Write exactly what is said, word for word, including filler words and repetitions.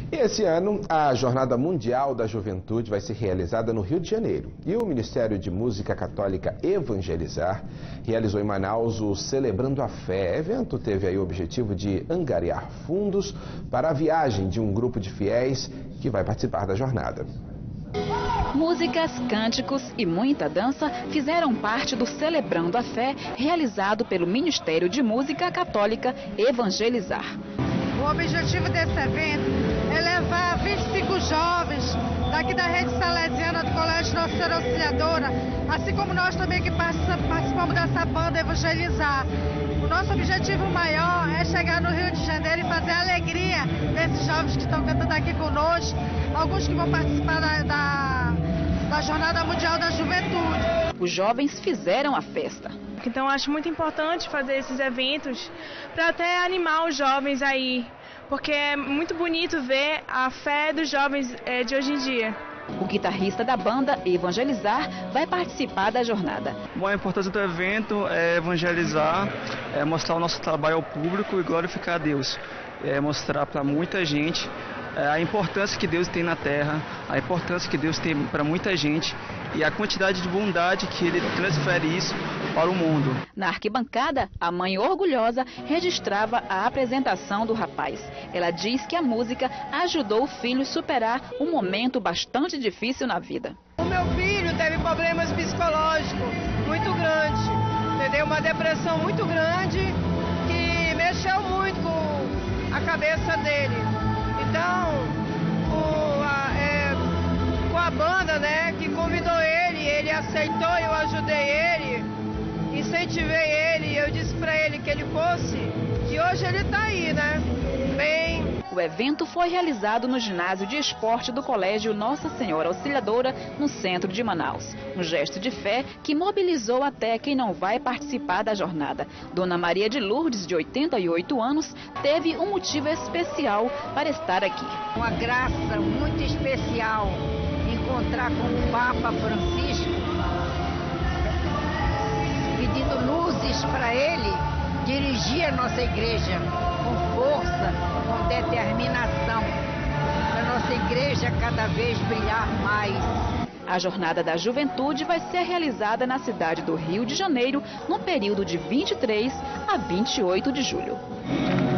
Esse ano, a Jornada Mundial da Juventude vai ser realizada no Rio de Janeiro. E o Ministério de Música Católica Evangelizar realizou em Manaus o Celebrando a Fé. O evento teve aí o objetivo de angariar fundos para a viagem de um grupo de fiéis que vai participar da jornada. Músicas, cânticos e muita dança fizeram parte do Celebrando a Fé, realizado pelo Ministério de Música Católica Evangelizar. O objetivo desse evento é levar vinte e cinco jovens daqui da rede salesiana do Colégio Nossa Senhora Auxiliadora, assim como nós também que participamos dessa banda Evangelizar. O nosso objetivo maior é chegar no Rio de Janeiro e fazer a alegria desses jovens que estão cantando aqui conosco, alguns que vão participar da, da, da Jornada Mundial da Juventude. Os jovens fizeram a festa. Então acho muito importante fazer esses eventos para até animar os jovens aí, porque é muito bonito ver a fé dos jovens é, de hoje em dia. O guitarrista da banda Evangelizar vai participar da jornada. Bom, a importância do evento é evangelizar, é mostrar o nosso trabalho ao público e glorificar a Deus. É mostrar para muita gente a importância que Deus tem na terra, a importância que Deus tem para muita gente e a quantidade de bondade que Ele transfere isso para o mundo. Na arquibancada, a mãe orgulhosa registrava a apresentação do rapaz. Ela diz que a música ajudou o filho a superar um momento bastante difícil na vida. O meu filho teve problemas psicológicos muito grandes, entendeu? Uma depressão muito grande que mexeu muito com a cabeça dele. Então, o, a, é, com a banda, né, que convidou ele, ele aceitou, eu ajudei ele, incentivei ele, eu disse pra ele que ele fosse, e hoje ele tá aí, né, bem. O evento foi realizado no ginásio de esporte do Colégio Nossa Senhora Auxiliadora, no centro de Manaus. Um gesto de fé que mobilizou até quem não vai participar da jornada. Dona Maria de Lourdes, de oitenta e oito anos, teve um motivo especial para estar aqui. Uma graça muito especial encontrar com o Papa Francisco, pedindo luzes para ele dirigir a nossa igreja com força, com determinação, para a nossa igreja cada vez brilhar mais. A Jornada da Juventude vai ser realizada na cidade do Rio de Janeiro no período de vinte e três a vinte e oito de julho.